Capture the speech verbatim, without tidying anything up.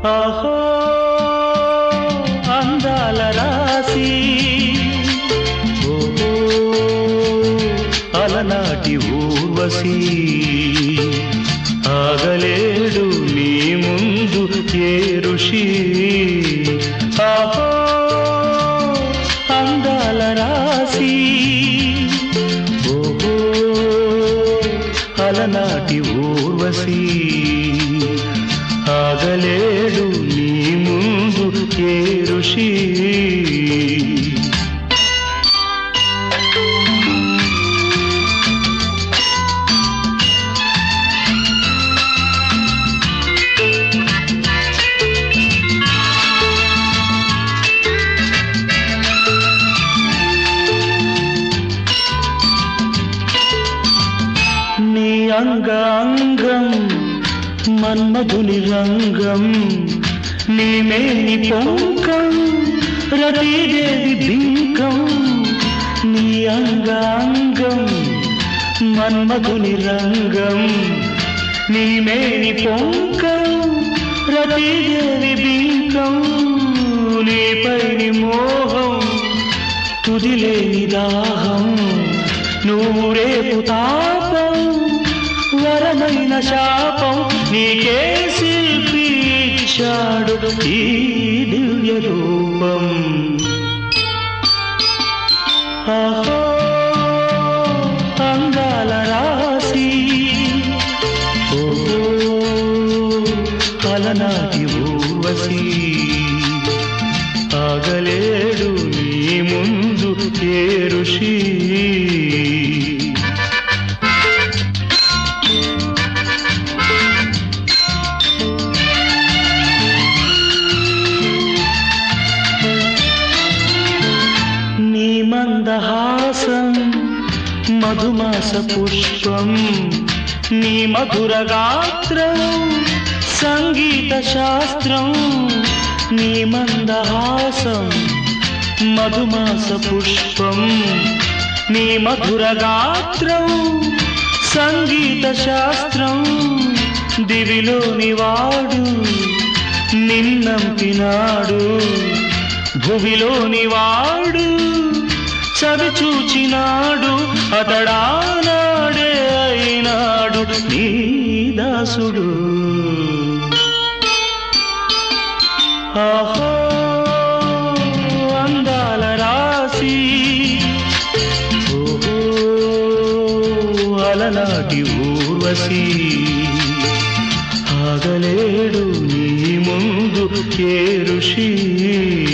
ఆహో అందాల రాసి ఓహో అలనాటి ఊర్వశి ఆగలేడు నీ ముందు ఏ ఋషి ఆహో అందాల రాసి ఓహో అలనాటి ఊర్వశి ఆగలేడు నీ ముందు ఏ ఋషి నీ అంగాంగం మన్మధుని రంగం నీ మేని పొంకం రతిదేవి బింకం నీ అంగాంగం మన్మధుని రంగం నీ మేని పొంకం రతిదేవి బింకం నీపైని మోహం తుదిలేని దాహం నువ్వు రేపు తాపం వరమైన శాపం నీకే శిల్పి ఇచ్చాడు ఈ దివ్య రూపం ఆహో అందాల రాసి ఓహో అలనాటి ఊర్వశి ఆగలేడు నీ ముందు ఏ ఋషి మందహాసం మధుమాస పుష్పం నీ మధుర గాత్రం సంగీత శాస్త్రం నీ మందహాసం మధుమాస పుష్పం నీ మధుర గాత్రం సంగీత శాస్త్రం దివిలోని వాడు నిన్నంపినాడు భువిలోని వాడు చవి చూచినాడు అతడానాడే అయినాడు నీ దాసుడు ఆహో అందాల రాసి ఓహో అలనాటి ఊర్వశి ఆగలేడు నీ ముందు ఏ ఋషి